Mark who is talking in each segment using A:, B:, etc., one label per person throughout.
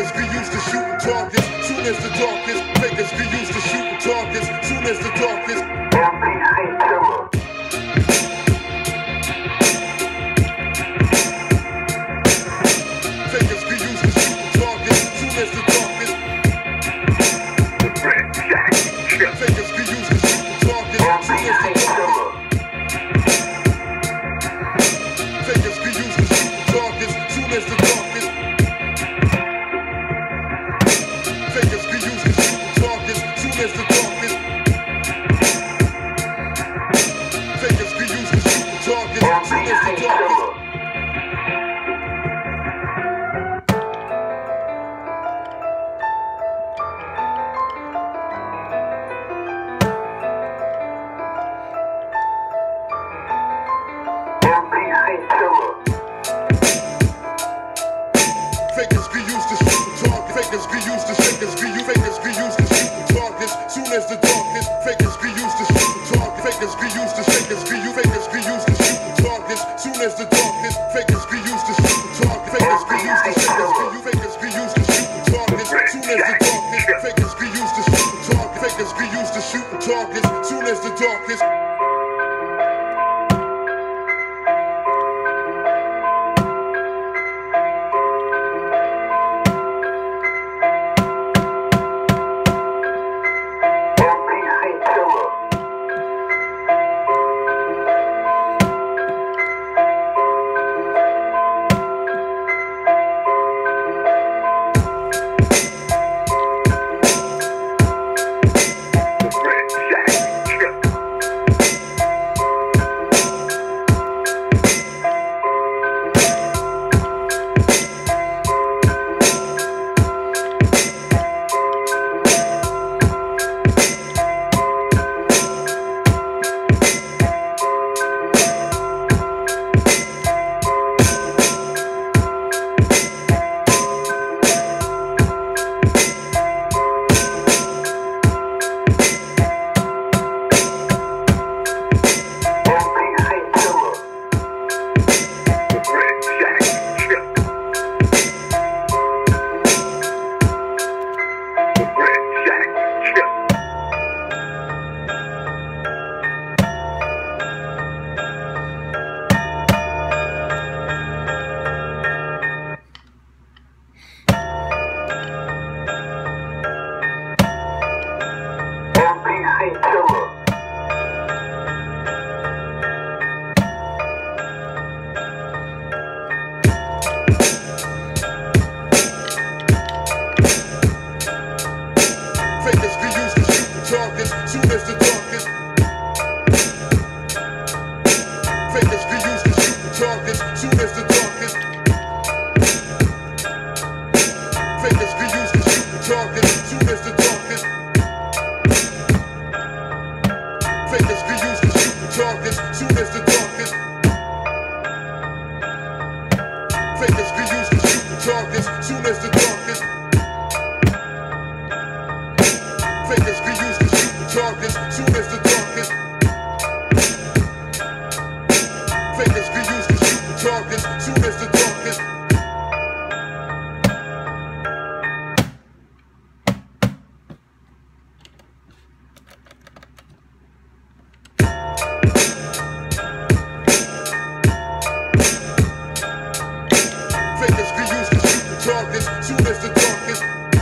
A: Fakers be used to shooting targets. Soon as the darkest. Fakers be used to shooting targets. Soon as the darkest.
B: MPC killer.
A: Fakers be used to shooting targets. Soon as the darkest. Fakers be used to shooting targets. Soon as the darkest. Fakers be used to shooting targets. Soon as the darkest. Fakers be used to shooting targets. Soon as the darkest. Fakers be used to shooting targets. Soon as the darkest. Fakers be used to shooting targets. Fakers be used to fakers be used. Fakers be used to shooting targets. Soon as the darkest. Fakers be used to shooting targets. Fakers be used to fakers be used. Fakers be used to shooting targets. Soon as the darkest. Fakers be used to shooting targets. Fakers be used to fakers be used. Fakers be used to shooting targets. Soon as the darkest. Fakers be used to shooting targets. Fakers be used to shooting targets. Soon as the darkest. Fakers be used to shooting targets. Soon as the darkest. Fakers be used to shooting targets. Soon as the darkest. Fakers be used to shooting targets. Soon as the darkest. Fakers be used to shooting targets. Soon as the darkest. Fakers be used to shooting targets. Soon as the darkest. Fakers be used to shooting targets. Soon as the darkest. Fakers be used to shooting targets. Soon as the darkest. Fakers be used to shooting targets. Soon as the darkest.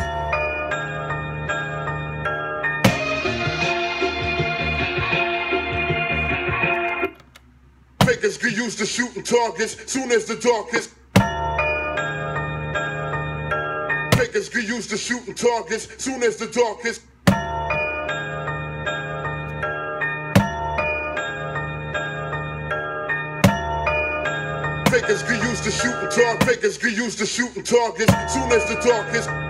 A: Fakers be used to shooting targets. Soon as the darkest. Fakers be used to shooting targets. Soon as the darkest. Fakers be used to shooting targets. Fakers be used to shooting targets. Soon as the darkest.